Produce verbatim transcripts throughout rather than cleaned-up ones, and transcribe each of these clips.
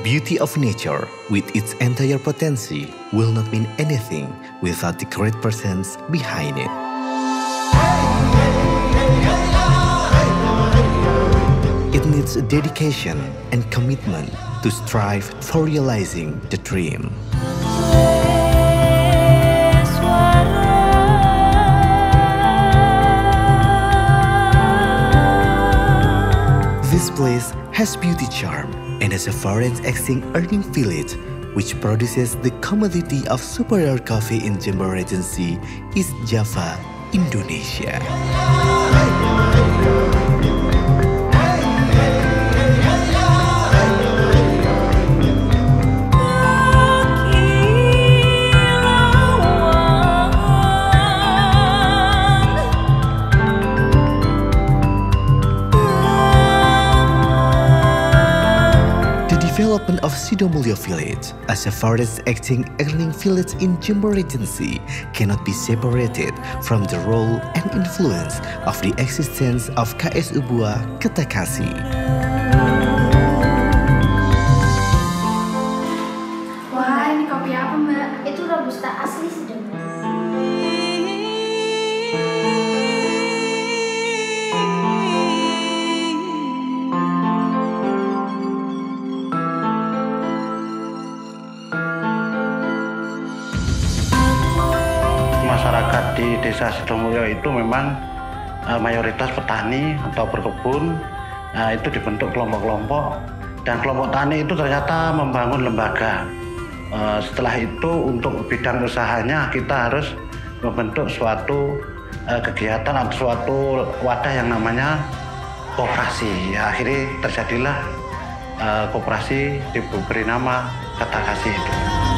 beauty of nature, with its entire potency, will not mean anything without the great persons behind it. It needs dedication and commitment to strive for realizing the dream. This place has beauty charm and has a foreign exchange earning village, which produces the commodity of superior coffee in Jember Regency, East Java, Indonesia. Development of Sidomulyo Village as a forest acting earning village in Jember Regency cannot be separated from the role and influence of the existence of K S Ubuah Ketakasi. Wah, ini kopi apa, Mbak? Itu Robusta asli Sidomulyo. Masyarakat di Desa Sidomulyo itu memang uh, mayoritas petani atau berkebun. Nah, itu dibentuk kelompok-kelompok, dan kelompok tani itu ternyata membangun lembaga. Uh, setelah itu untuk bidang usahanya kita harus membentuk suatu uh, kegiatan atau suatu wadah yang namanya koperasi. Ya, akhirnya terjadilah uh, koperasi diberi nama Ketakasi itu.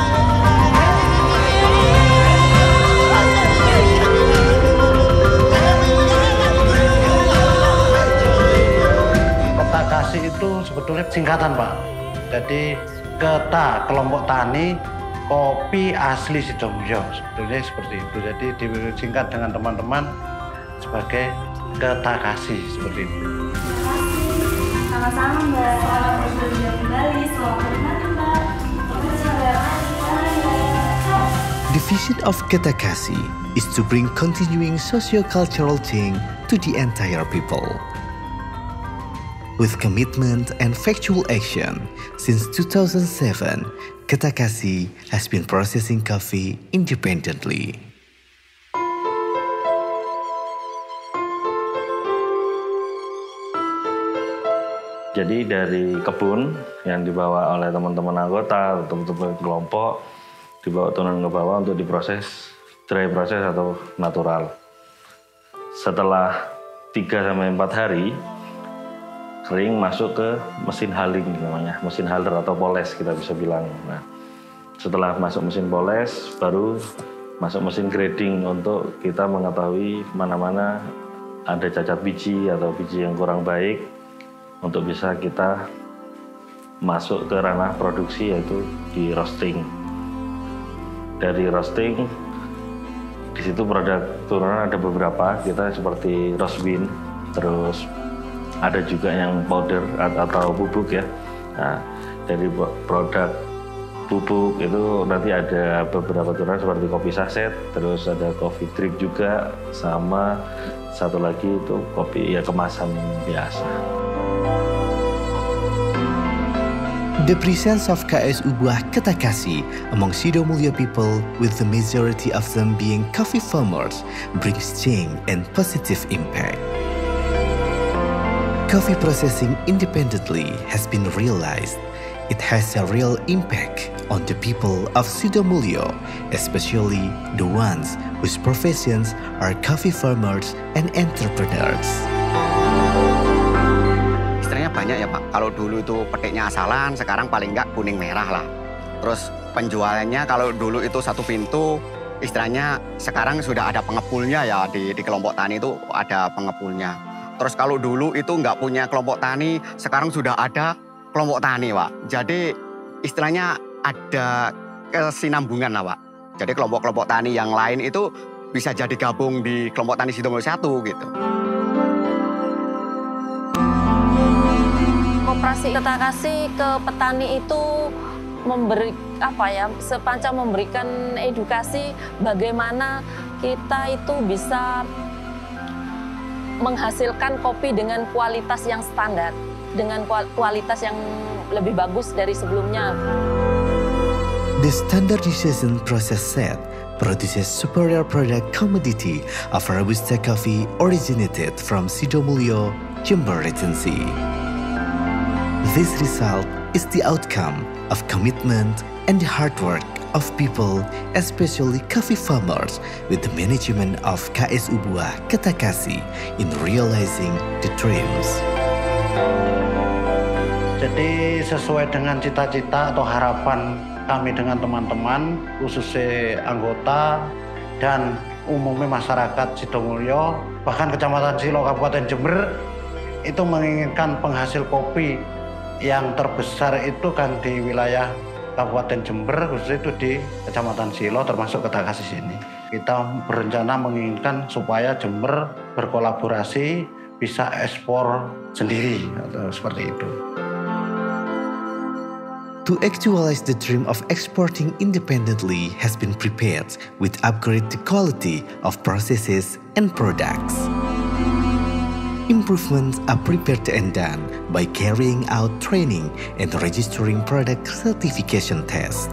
Ketakasi itu sebetulnya singkatan, Pak. Jadi Keta kelompok tani, kopi asli Sidomulyo, sebetulnya seperti itu. Jadi disingkat dengan teman-teman sebagai Ketakasi, seperti itu. Sama-sama, Mbak. Selamat berkunjung kembali. Selamat menikmati, Mbak. The vision of Ketakasi is to bring continuing socio-cultural change to the entire people. With commitment and factual action, since two thousand seven, Ketakasi has been processing coffee independently. Jadi dari kebun yang dibawa oleh teman-teman anggota, teman-teman kelompok, dibawa turun ke bawah untuk diproses dry proses atau natural. Setelah tiga sampai empat hari, kering masuk ke mesin hulling namanya, mesin huller atau poles kita bisa bilang. Nah, setelah masuk mesin poles, baru masuk mesin grading untuk kita mengetahui mana-mana ada cacat biji atau biji yang kurang baik untuk bisa kita masuk ke ranah produksi, yaitu di roasting. Dari roasting, di situ produk turunan ada beberapa, kita seperti roast bean, terus ada juga yang powder atau bubuk ya. Nah, dari produk bubuk itu nanti ada beberapa turunan seperti kopi saset, terus ada coffee drip juga, sama satu lagi itu kopi ya kemasan biasa. The presence of K S Ubuah Ketakasi among Sidomulyo people, with the majority of them being coffee farmers, brings change and positive impact. Coffee processing independently has been realized. It has a real impact on the people of Sidomulyo, especially the ones whose professions are coffee farmers and entrepreneurs. Istilahnya banyak ya, Pak. Kalau dulu itu petiknya asalan, sekarang paling nggak kuning merah lah. Terus penjualannya kalau dulu itu satu pintu, istilahnya sekarang sudah ada pengepulnya ya, di, di kelompok tani itu ada pengepulnya. Terus kalau dulu itu nggak punya kelompok tani, sekarang sudah ada kelompok tani, Pak. Jadi istilahnya ada kesinambungan lah, Pak. Jadi kelompok-kelompok tani yang lain itu bisa jadi gabung di kelompok tani Sidomulyo satu gitu. Koperasi Ketakasi ke petani itu memberi apa ya, sepanjang memberikan edukasi bagaimana kita itu bisa menghasilkan kopi dengan kualitas yang standar, dengan kualitas yang lebih bagus dari sebelumnya. The standardization process set produces superior product commodity of Robusta coffee originated from Sidomulyo, Jember Regency. This result is the outcome of commitment and the hard work of people, especially coffee farmers, with the management of K S U Buah Ketakasi in realizing the dreams. Jadi sesuai dengan cita-cita atau harapan kami dengan teman-teman, khususnya anggota dan umumnya masyarakat Sidomulyo, bahkan Kecamatan Silo, Kabupaten Jember, itu menginginkan penghasil kopi yang terbesar itu kan di wilayah Kabupaten Jember, khususnya itu di Kecamatan Silo, termasuk Ketakasi sini. Kita berencana menginginkan supaya Jember berkolaborasi, bisa ekspor sendiri, atau seperti itu. To actualize the dream of exporting independently has been prepared with upgrade the quality of processes and products. Improvements are prepared and done by carrying out training and registering product certification test.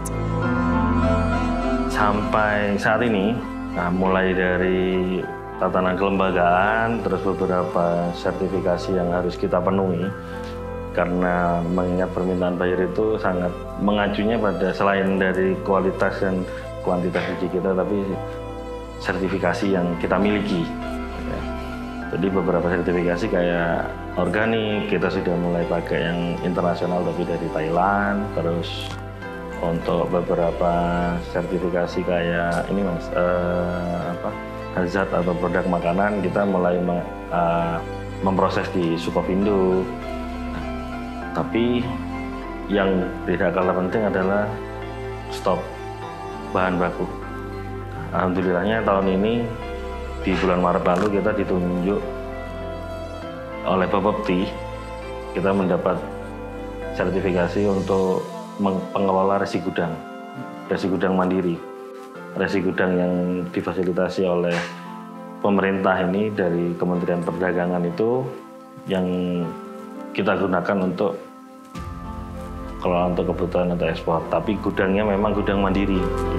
Sampai saat ini, nah, mulai dari tatanan kelembagaan, terus beberapa sertifikasi yang harus kita penuhi, karena mengingat permintaan buyer itu sangat mengacunya pada selain dari kualitas dan kuantitas biji kita, tapi sertifikasi yang kita miliki. Jadi beberapa sertifikasi kayak organik, kita sudah mulai pakai yang internasional tapi dari Thailand. Terus untuk beberapa sertifikasi kayak ini mas, uh, apa, hazard atau produk makanan, kita mulai me, uh, memproses di Sukovindo. Nah, tapi yang tidak kalah penting adalah stok bahan baku. Alhamdulillahnya tahun ini di bulan Maret lalu kita ditunjuk oleh Bapepti, kita mendapat sertifikasi untuk pengelola resi gudang, resi gudang mandiri, resi gudang yang difasilitasi oleh pemerintah ini dari Kementerian Perdagangan itu yang kita gunakan untuk kalau untuk kebutuhan atau ekspor, tapi gudangnya memang gudang mandiri.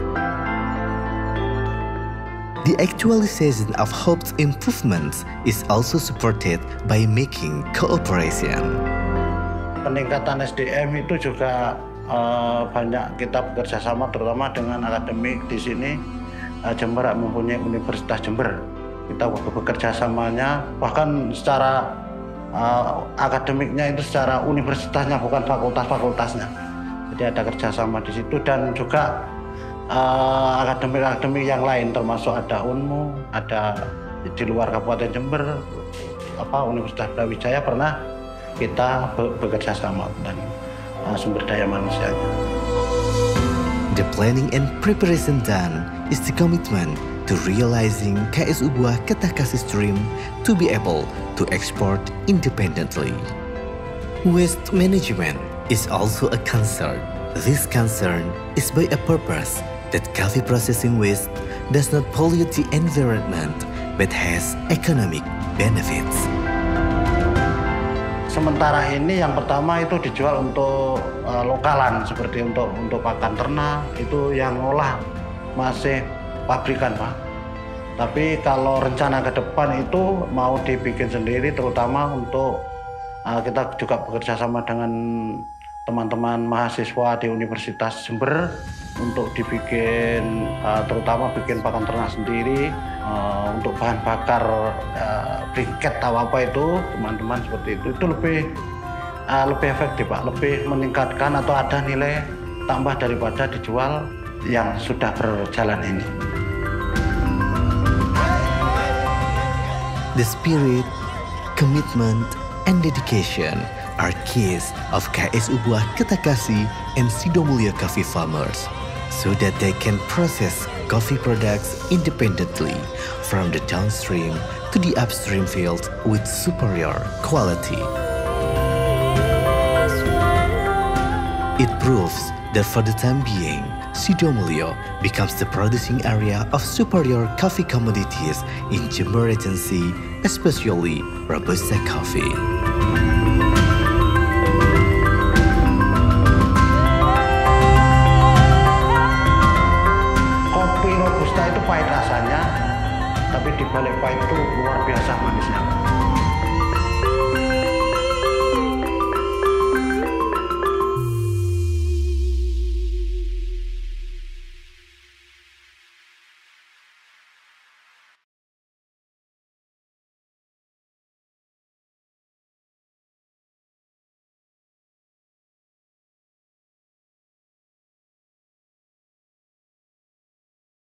The actualization of Hope's improvements is also supported by making cooperation. Peningkatan S D M itu juga uh, banyak kita bekerja sama, terutama dengan akademik di sini. Uh, Jember mempunyai Universitas Jember. Kita bekerja samanya, bahkan secara uh, akademiknya itu secara universitasnya, bukan fakultas-fakultasnya. Jadi ada kerjasama di situ, dan juga Uh, akademik-akademik yang lain, termasuk ada Unmu, ada di luar Kabupaten Jember, apa Universitas Brawijaya pernah kita be bekerja sama, dan uh, sumber daya manusianya. The planning and preparation done is the commitment to realizing K S U Buah Ketakasi stream to be able to export independently. Waste management is also a concern. This concern is by a purpose that coffee processing waste does not pollute the environment but has economic benefits. Sementara ini yang pertama itu dijual untuk uh, lokalan, seperti untuk untuk pakan ternak, itu yang olah masih pabrikan Pak. Tapi kalau rencana ke depan itu mau dibikin sendiri, terutama untuk uh, kita juga bekerja sama dengan teman-teman mahasiswa di Universitas Jember untuk dibikin, uh, terutama bikin pakan ternak sendiri, uh, untuk bahan bakar uh, briket atau apa itu, teman-teman seperti itu, itu lebih uh, lebih efektif Pak, lebih meningkatkan atau ada nilai tambah daripada dijual yang sudah berjalan ini. The spirit, commitment, and dedication are keys of K S U Buah Ketakasi and Sidomulyo coffee farmers, so that they can process coffee products independently from the downstream to the upstream field with superior quality. proves that for the time being, Sidomulyo becomes the producing area of superior coffee commodities in Jember Regency, especially Robusta coffee. Kopi Robusta itu pahit rasanya, tapi di balik pahit itu luar biasa manisnya.